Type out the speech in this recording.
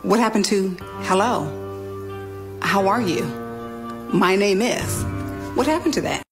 What happened to hello? How are you? My name is. What happened to that?